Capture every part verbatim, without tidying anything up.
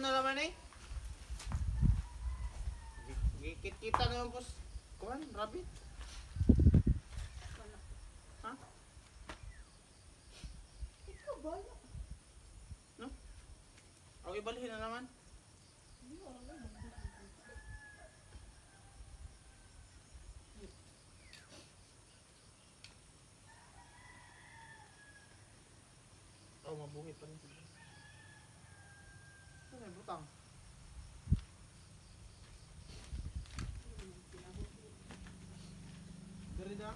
na naman eh. Gikit-kita naman po. Kuhan, rabbit. Ha? Ikaw ba? No? O ibalhin na naman. Oh, mabuhay pa rin sila. Ano yung butang? Dari na?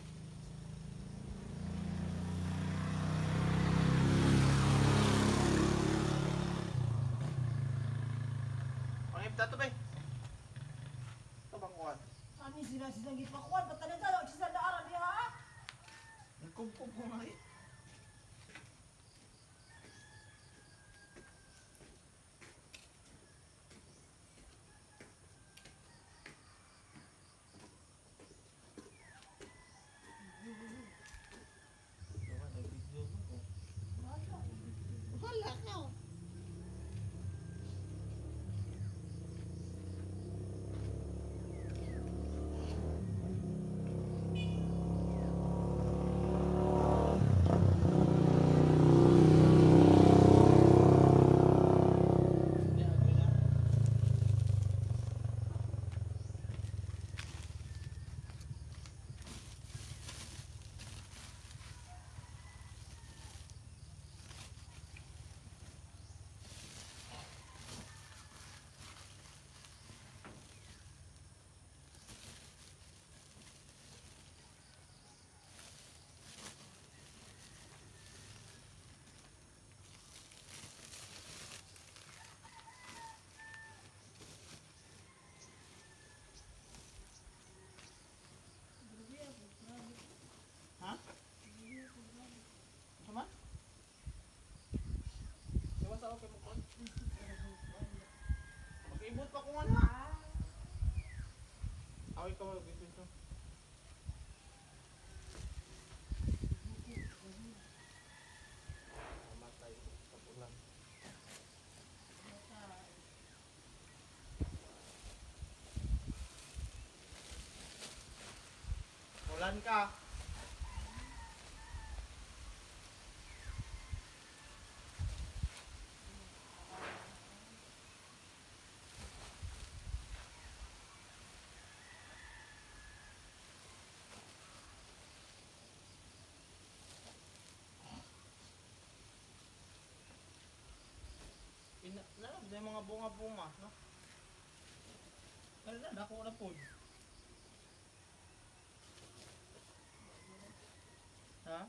Pangip na ito ba eh? Ito bang kuhan? Ani sila silang gipakuan, ba't tayo tayo? Sila na araw niya ha? Nagkumpong ko nga eh. Wala ka. Ha? Sama? Ewan sa okay mo ko. Mag-ibot pa ko nga na. Away ka mag-ibot ko. Mamatay sa ulan. Ulan ka. Ina, nalab na yung mga bunga-bunga, no? Ano na, dako na po. Ha?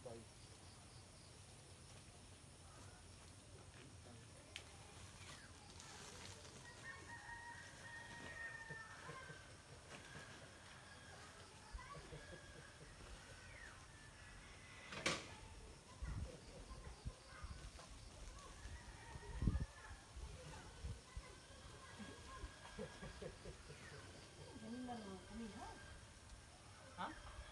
Ganun lang naman kami, ha? Ha?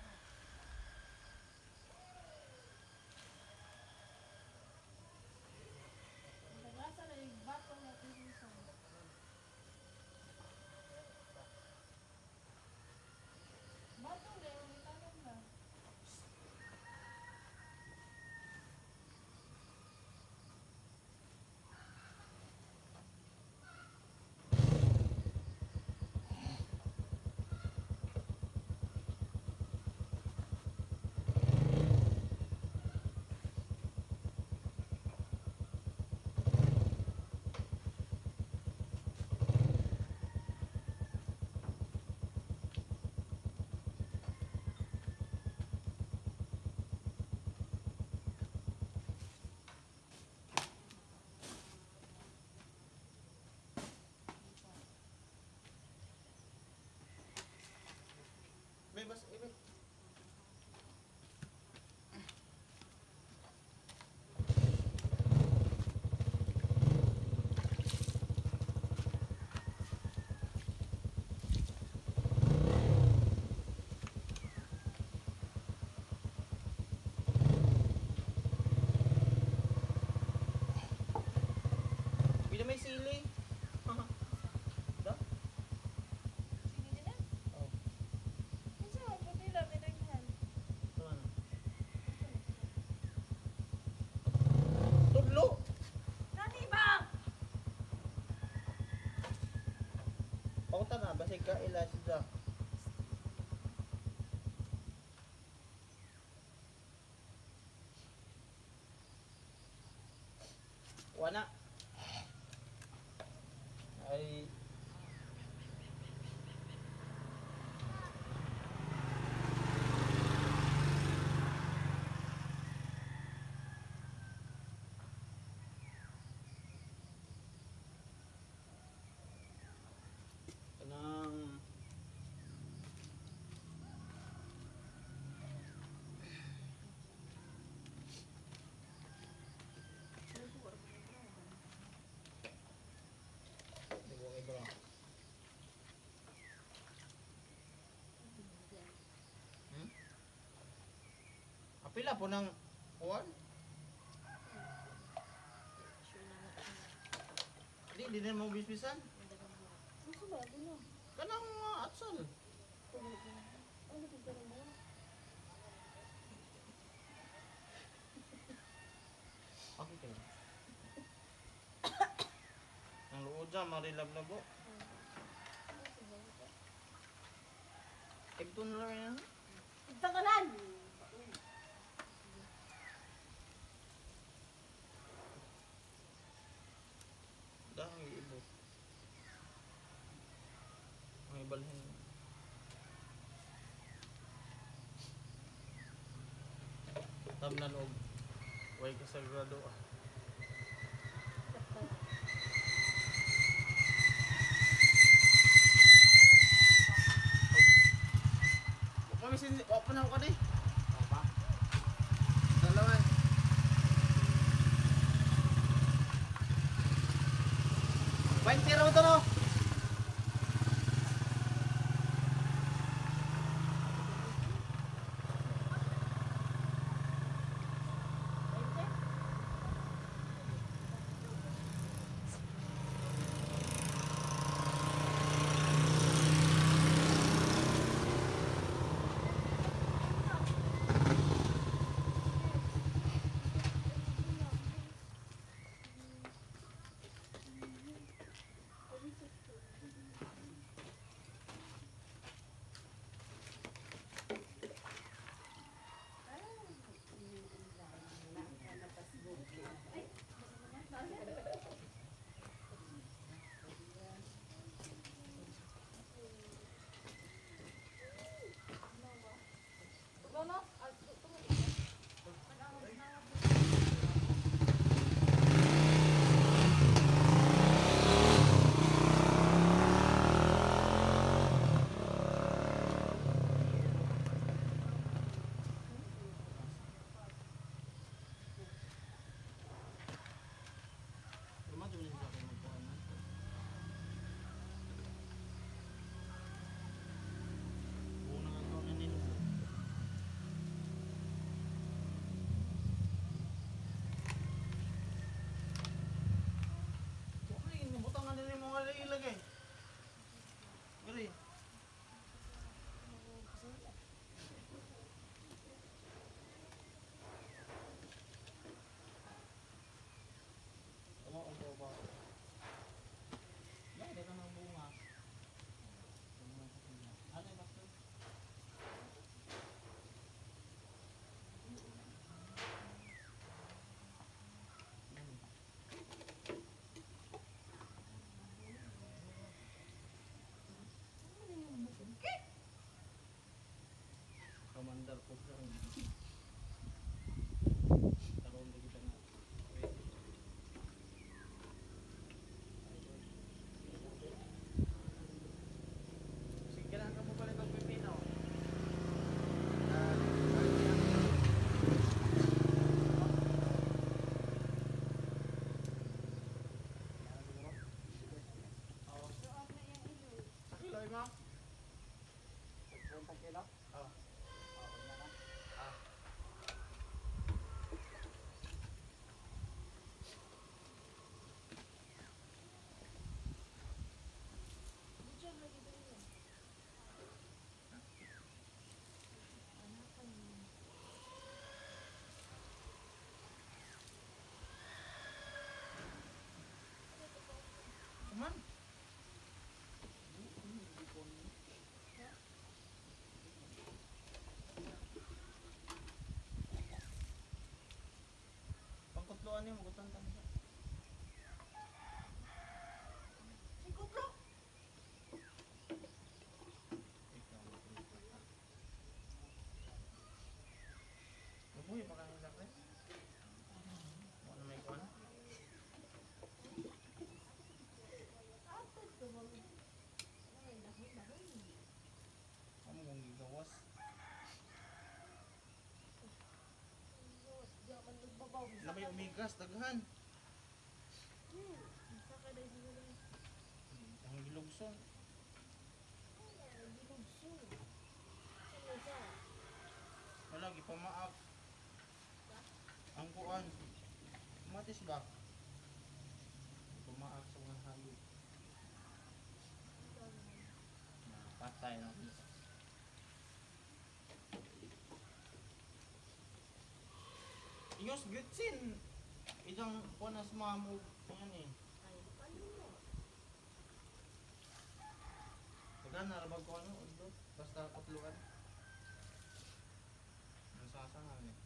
Nagasa na yung bato na pinusan. Bato na yung itanong na. May bas, ibe. Bila may sili. Da? Sige din na. Oh. Kasi ang puti lang, minaghan. Ito ano? Tudlo. Nani ba? Pauta na basig ka ila sida. Wana. Ay kanang Dibo kay bro. Hmm? Apila po ng kuwan? Di, di na mo bisbisan. Gusto ba? Ano? Kanang uh, atsal. Ano ba ganun mo? Ako kayo. Ang luod dyan, marilab na po. Ito na lang yan. Takalan! Dahang ibo. Ang ibalhin. Tamnan og way kasagrado ah. Kami sin open ako kani. Apa? Dalawa. twenty raw to no. Under po lang. Karoon lagi ka na. Pwede. Sige, kailangan ka mo pala itong pipino. Ah, Oo. Sa kilo, mo? Sa kilo? Oo. Ah. Kuman. Pangkutluan niyo, magutan tayo siya. Sikot lang. Ikaw, magutan ka. Mabuhay pa kami sa kres. Ano may kuwan? Atas to mo. Ay, dahil dahil. Ano mong gigawas? Di ako man nagbabaw. Ano ba yung umigas? Daghan. Hmm. Isa ka dahil siguro. Ang gilugson. Ay, ginugso. Ano siya? Wala, gipamaak. Ang kuan. Matis ba? Pumaak sa mga hayop. Patay na. Iyos gitsin. Idang kunas mamu yan eh. Ay, ano mo? Tagan narabag ko ano, undo. Basta katluan. Nasasangan eh.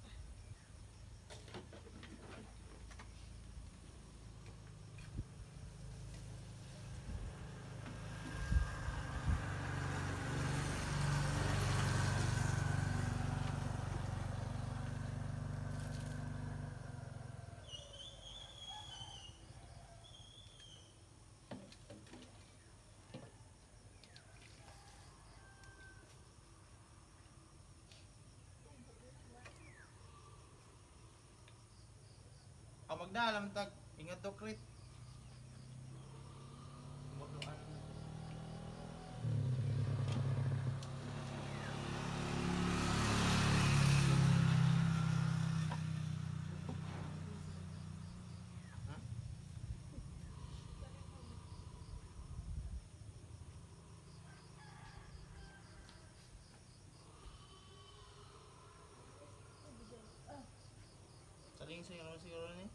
Ang magdaalam tag ingat to crit. Moduan. Ha? Saling siguro siguro ni.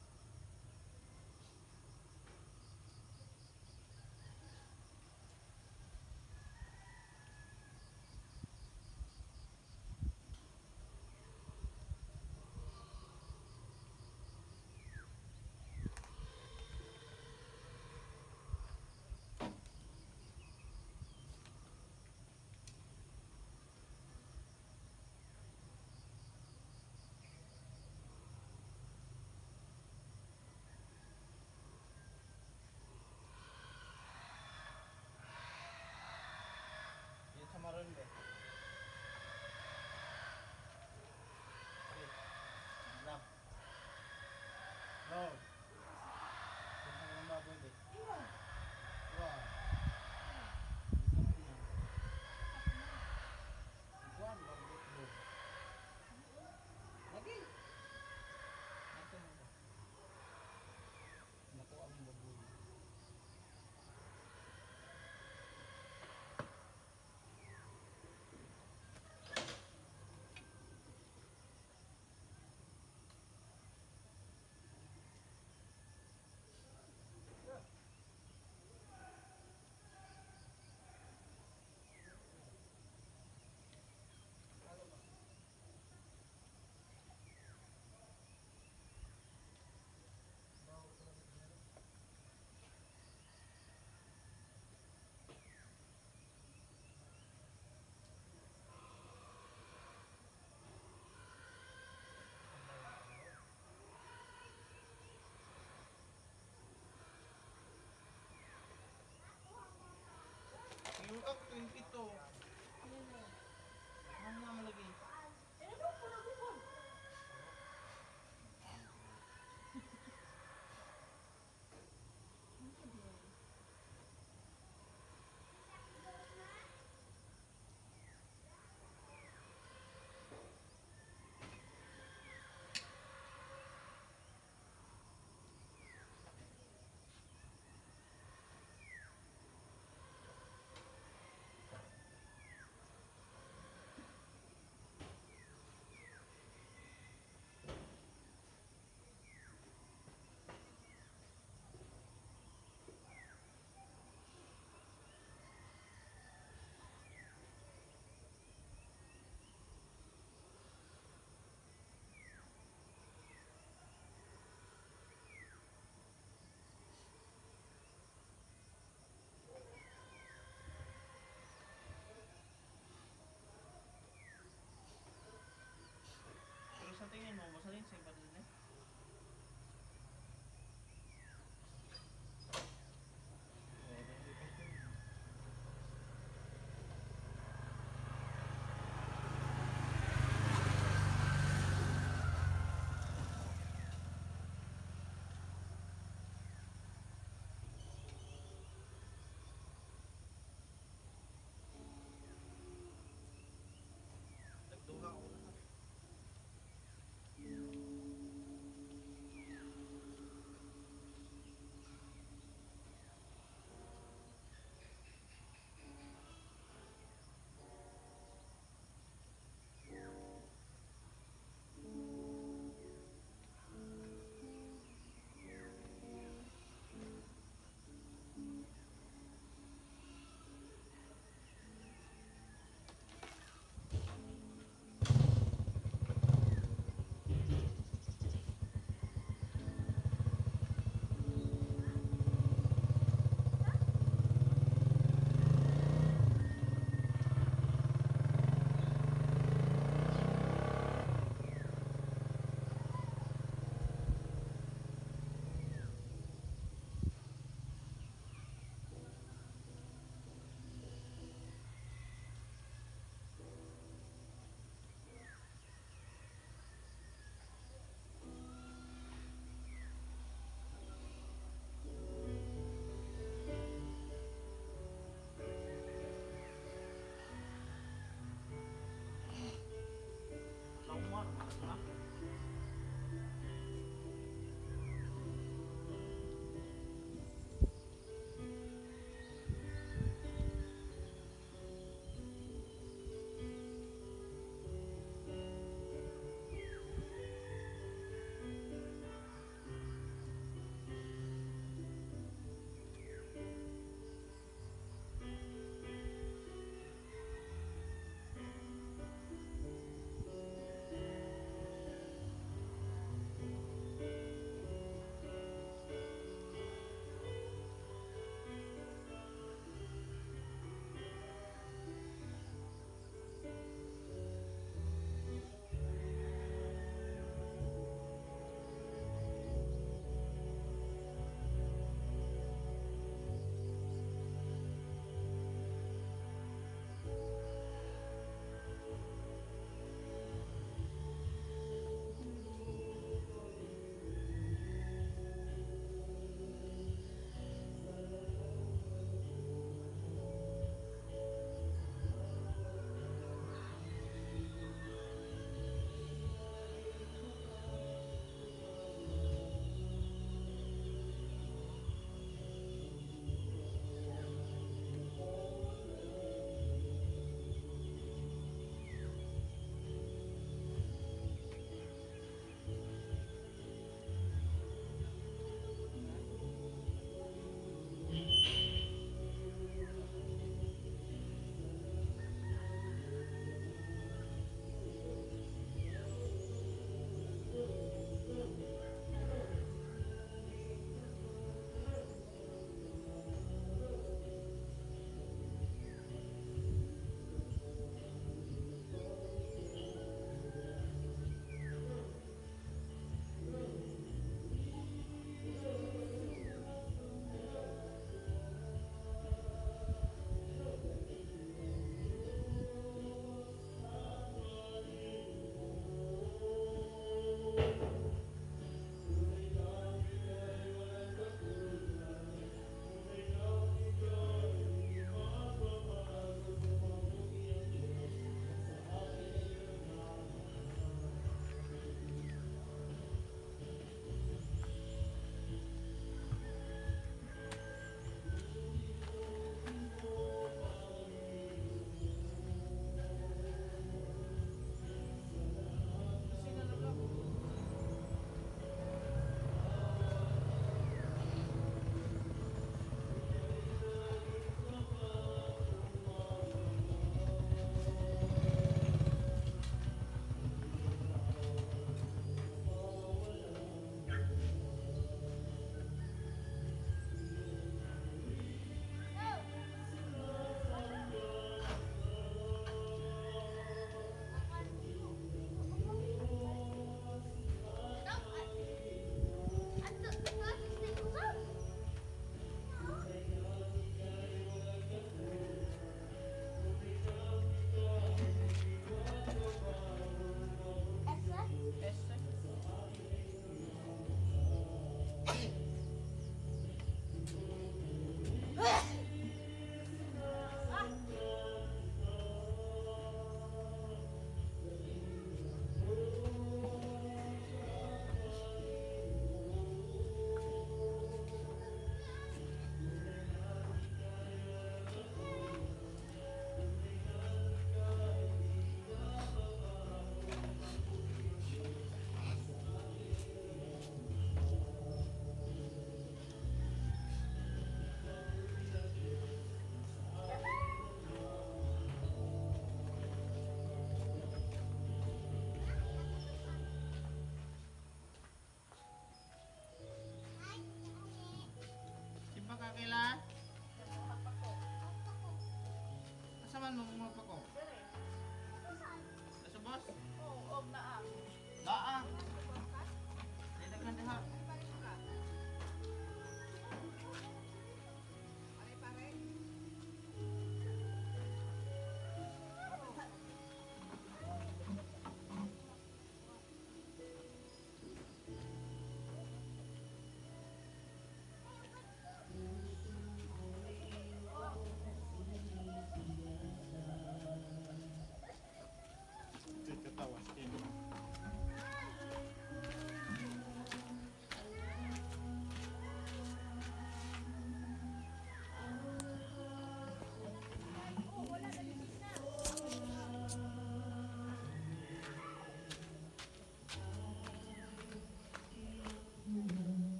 Yan sa maron be. Lap. No. Kung sa mga baboy be. Iwan. Wow. Iguan baboy mo. Lagi. Nato mo ba? Nakuha mo baboy.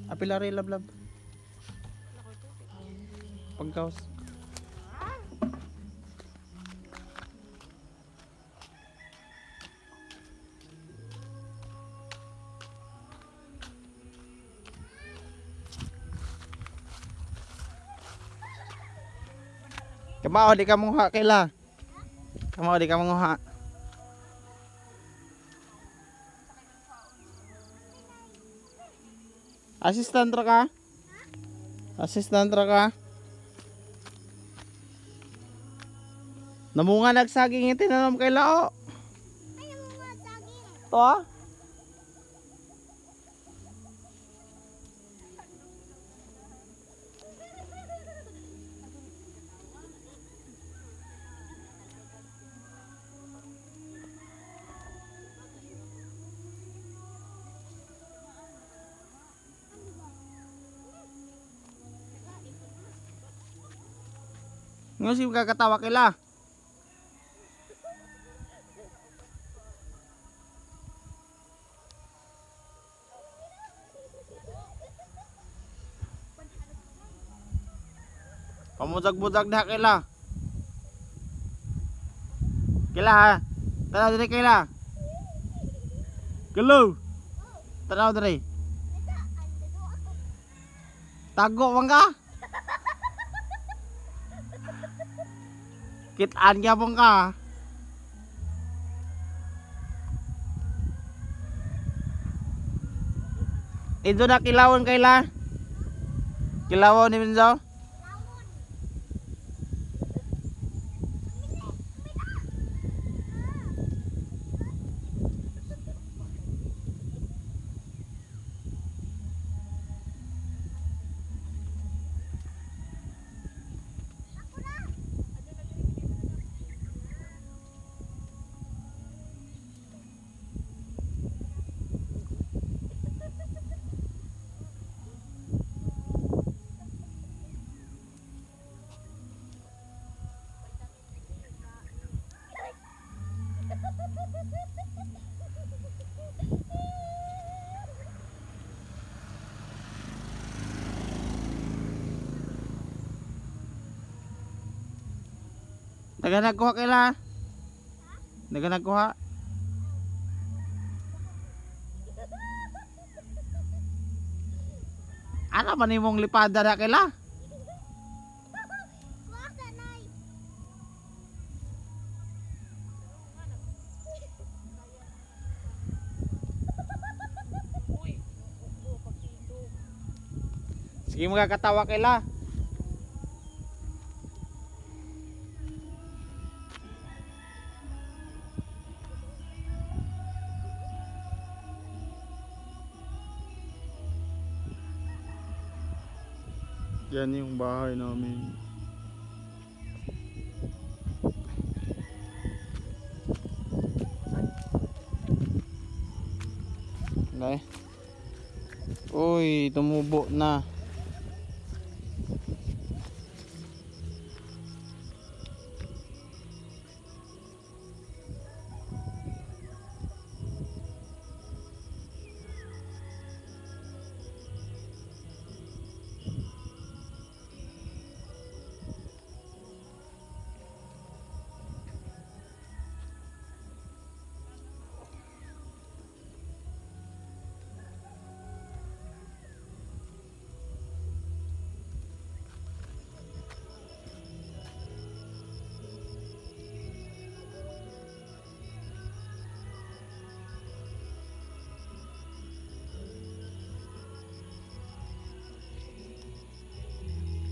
Apilari lablab. Pagkaos. Kamao di ka mong ha kaila. Kamao di ka mong ha. Assistant ra ka? Assistant ra ka? Namunga nagsaging itinanam kay lao. Ay, namunga saging. To ah? Nga si kakatawa kila. Pamudag-budag na kila. Kila ha. Tanaw dire kila. Hello. Tanaw dire. Tago bang ka? Kitaan niya bang ka? Ito na kilawon kaila. Kilawon ni Minzo. Naganagkuha kaila. Naganagkuha. Ano man imong lipada na kaila? Wasa, nay. Sige magkakatawa kaila. Yan yung bahay namin. Okay. Uy, tumubo na.